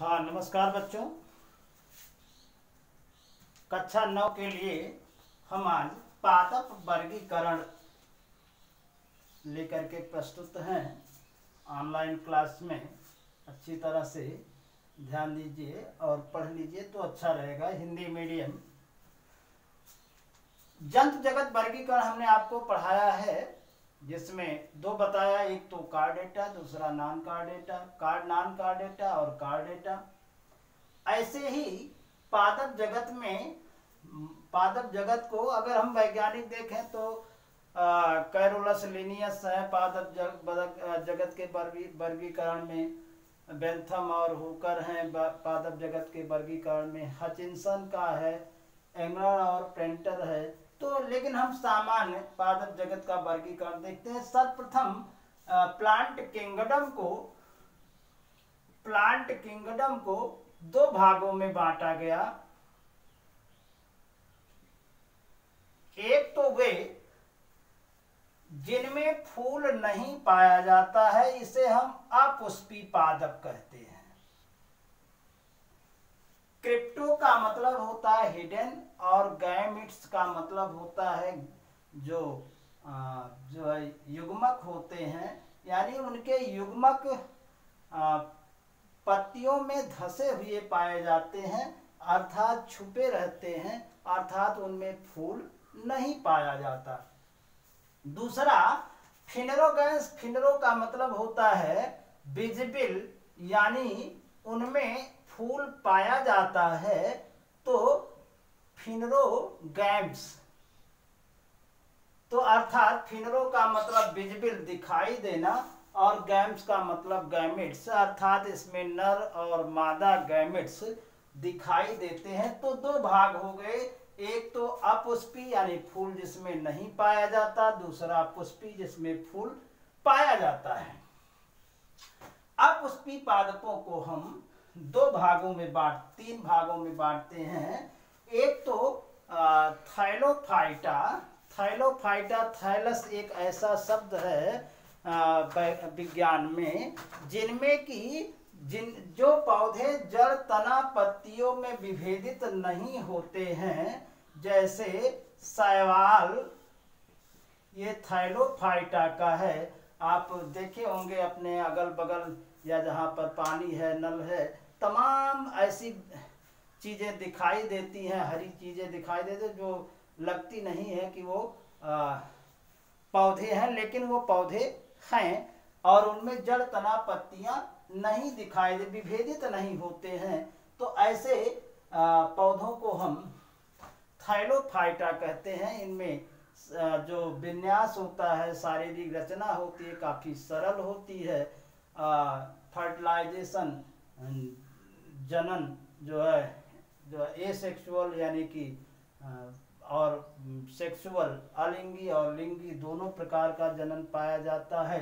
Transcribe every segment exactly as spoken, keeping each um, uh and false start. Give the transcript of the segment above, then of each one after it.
हाँ, नमस्कार बच्चों। कक्षा नौ के लिए हम आज पादप वर्गीकरण लेकर के प्रस्तुत हैं। ऑनलाइन क्लास में अच्छी तरह से ध्यान दीजिए और पढ़ लीजिए तो अच्छा रहेगा। हिंदी मीडियम जंतु जगत वर्गीकरण हमने आपको पढ़ाया है, जिसमें दो बताया, एक तो कार्डेटा, दूसरा नॉन कार्डेटा, कार्ड नॉन कार्डेटा और कार्डेटा। ऐसे ही पादप जगत में पादप जगत को अगर हम वैज्ञानिक देखें तो कैरोलस लिनियस है पादप जग, जगत के वर्गीकरण में, बेंथम और हुकर हैं पादप जगत के वर्गीकरण में, हचिंसन का है, एंगलर और प्रेंटर है। तो लेकिन हम सामान्य पादप जगत का वर्गीकरण देखते हैं। सर्वप्रथम प्लांट किंगडम को प्लांट किंगडम को दो भागों में बांटा गया। एक तो वे जिनमें फूल नहीं पाया जाता है, इसे हम अपुष्पी पादप कहते हैं। क्रिप्टो का मतलब होता है हिडन और गैमिट्स का मतलब होता है जो आ, जो है युग्मक होते हैं, यानी उनके युग्मक आ, पत्तियों में धसे हुए पाए जाते हैं, अर्थात छुपे रहते हैं, अर्थात उनमें फूल नहीं पाया जाता। दूसरा फिनरोगैंस, फिनरो का मतलब होता है विजिबल, यानी उनमें फूल पाया जाता है, तो फिनरोगैम्स। तो अर्थात फिनरो का मतलब विजिबल, दिखाई देना, और गैम्स का मतलब गैमेट्स, अर्थात इसमें नर और मादा गैमेट्स दिखाई देते हैं। तो दो भाग हो गए, एक तो अपुष्पी यानी फूल जिसमें नहीं पाया जाता, दूसरा पुष्पी जिसमें फूल पाया जाता है। अपुष्पी पादपों को हम दो भागों में बांट तीन भागों में बांटते हैं। एक तो थाइलोफाइटा। थाइलोफाइटा, थैलस एक ऐसा शब्द है विज्ञान में, जिनमें कि जिन जो पौधे जड़, तना, पत्तियों में विभेदित नहीं होते हैं, जैसे शैवाल, ये थाइलोफाइटा का है। आप देखे होंगे अपने अगल बगल या जहाँ पर पानी है, नल है, तमाम ऐसी चीजें दिखाई देती हैं, हरी चीजें दिखाई देती हैं, जो लगती नहीं है कि वो आ, पौधे हैं, लेकिन वो पौधे हैं और उनमें जड़, तना, पत्तियां नहीं दिखाई दे, विभेदित नहीं होते हैं। तो ऐसे पौधों को हम थाइलोफाइटा कहते हैं। इनमें जो विन्यास होता है, शारीरिक रचना होती है, काफी सरल होती है। फर्टिलाइजेशन, जनन जो है, जो एसेक्सुअल यानी कि और सेक्सुअल, अलिंगी और लिंगी दोनों प्रकार का जनन पाया जाता है।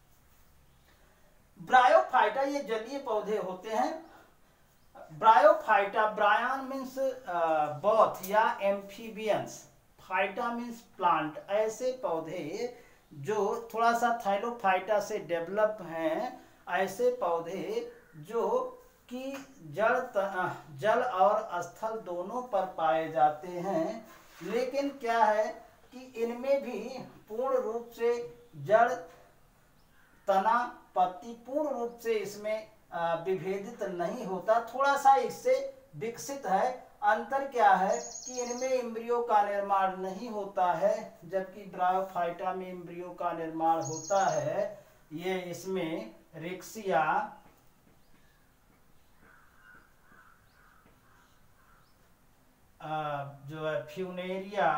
ब्रायोफाइटा, ये जलीय पौधे होते हैं। ब्रायोफाइटा, ब्रायन मीन्स बोथ या एम्फीबियंस, फाइटा मीन्स प्लांट। ऐसे पौधे जो थोड़ा सा थाइलोफाइटा से डेवलप हैं, ऐसे पौधे जो कि जल जल और स्थल दोनों पर पाए जाते हैं, लेकिन क्या है कि इनमें भी पूर्ण रूप से जड़, तना, पत्ती पूर्ण रूप से इसमें विभेदित नहीं होता, थोड़ा सा इससे विकसित है। अंतर क्या है कि इनमें एम्ब्रियो का निर्माण नहीं होता है, जबकि ब्रायोफाइटा में एम्ब्रियो का निर्माण होता है। ये इसमें रिक्सिया, जो है फ्यूनेरिया,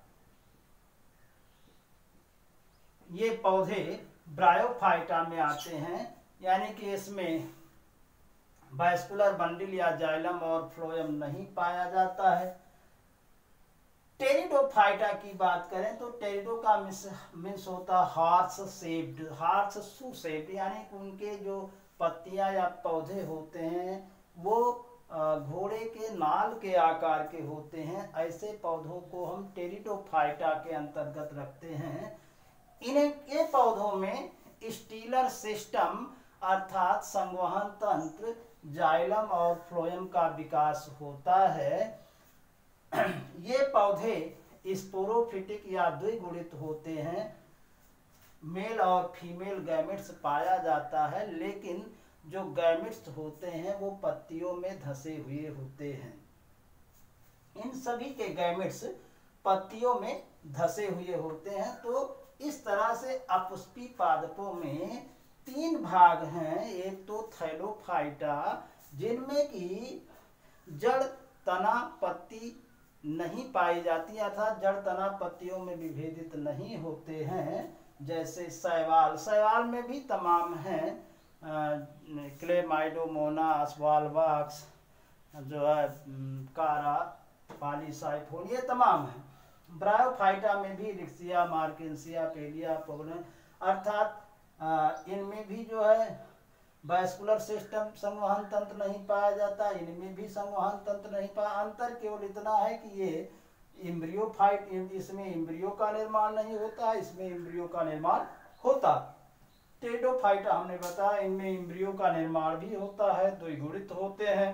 ये पौधे ब्रायोफाइटा में आते हैं, यानी कि इसमें वास्कुलर बंडल या जाइलम और फ्लोएम नहीं पाया जाता है। टेरिडोफाइटा की बात करें तो टेरिडो का मीन्स होता है horse shaped, horse shoe shaped, यानी उनके जो पत्तियां या पौधे होते हैं वो घोड़े के नाल के आकार के होते हैं। ऐसे पौधों को हम टेरिडोफाइटा के अंतर्गत रखते हैं। इनके पौधों में स्टीलर सिस्टम अर्थात संवहन तंत्र जाइलम और फ्लोएम का विकास होता है। ये पौधे स्पोरोफिटिक या द्विगुणित होते हैं। मेल और फीमेल गैमेट्स पाया जाता है, लेकिन जो गैमेट्स होते हैं वो पत्तियों में धसे हुए होते हैं। इन सभी के गैमेट्स पत्तियों में धसे हुए होते हैं। तो इस तरह से अपुष्पी पादपों में तीन भाग हैं। एक तो थैलोफाइटा, जिनमें की जड़, तना, पत्ती नहीं पाई जाती, अर्थात जड़ तना पत्तियों में विभेदित नहीं होते हैं। जैसे शैवाल, शैवाल में भी तमाम हैं, क्लेमाइडोमोना, अस्वाल्वाक्स, जो है कारा, पॉलीसाइफोन, ये तमाम हैं। ब्रायोफाइटा में भी रिक्सिया, मार्केंसिया, पेलिया, पोगन, अर्थात इनमें भी जो है वैस्कुलर सिस्टम संवहन तंत्र नहीं पाया जाता, इनमें भी संवहन तंत्र नहीं पाया। अंतर केवल इतना है कि ये इम्ब्रियोफाइट, इसमें इम्ब्रियो का निर्माण नहीं होता, इसमें इम्ब्रियो का निर्माण होता। टेडोफाइटा हमने बताया, इनमें इम्ब्रियो का निर्माण भी होता है, द्विगुणित होते हैं।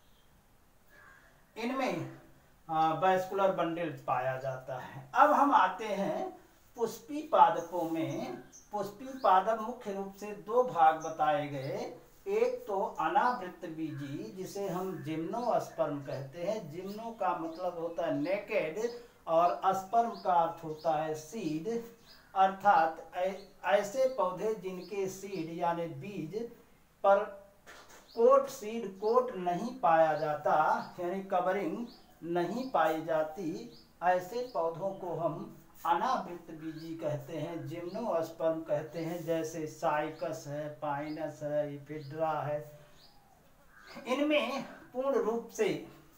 इनमें वैस्कुलर बंडल पाया जाता है। अब हम आते हैं पुष्पी पादपों में। पुष्पी पादप मुख्य रूप से दो भाग बताए गए। एक तो अनावृत बीजी, जिसे हम जिम्नोस्पर्म कहते हैं। जिम्नो का मतलब होता है नेकेड और स्पर्म का अर्थ होता है सीड, अर्थात ऐसे पौधे जिनके सीड यानी बीज पर कोट, सीड कोट नहीं पाया जाता, यानी कवरिंग नहीं पाई जाती, ऐसे पौधों को हम अनावृत बीजी कहते हैं, जिम्नोस्पर्म कहते हैं। जैसे साइकस है, पाइनस है, इफिड्रा है। इनमें पूर्ण रूप से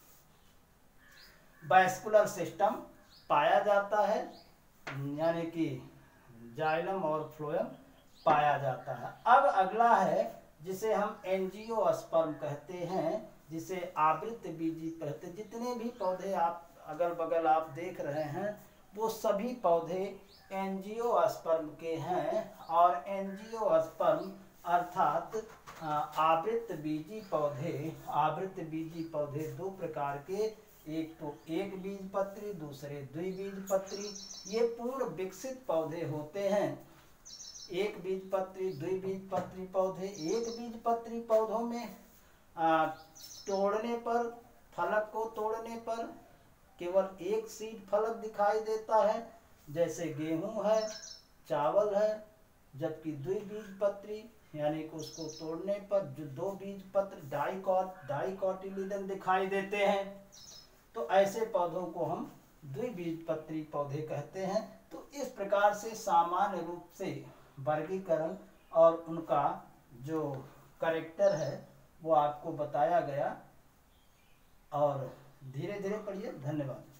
वैस्कुलर सिस्टम पाया जाता है, यानी कि जाइलम और फ्लोएम पाया जाता है। अब अगला है जिसे हम एंजियोस्पर्म कहते हैं, जिसे आवृत बीजी कहते हैं। जितने भी पौधे आप अगल बगल आप देख रहे हैं वो सभी पौधे एंजियोस्पर्म के हैं। और एंजियोस्पर्म अर्थात आवृत बीजी पौधे, आवृत बीजी पौधे दो प्रकार के, एक तो एक बीजपत्री, दूसरे द्विबीजपत्री। ये पूर्ण विकसित पौधे होते हैं। एक बीजपत्री, द्विबीजपत्री पौधे। एक बीजपत्री पौधों में आ, तोड़ने पर, फलक को तोड़ने पर केवल एक सीड फलक दिखाई देता है, जैसे गेहूं है, चावल है। जबकि द्विबीजपत्री यानी कि उसको तोड़ने पर जो दो बीजपत्र डाइकॉट डाइकोटिलिडन दिखाई देते हैं। तो ऐसे पौधों को हम द्विबीजपत्री पौधे कहते हैं। तो इस प्रकार से सामान्य रूप से वर्गीकरण और उनका जो कैरेक्टर है वो आपको बताया गया। और धीरे धीरे पढ़िए। धन्यवाद।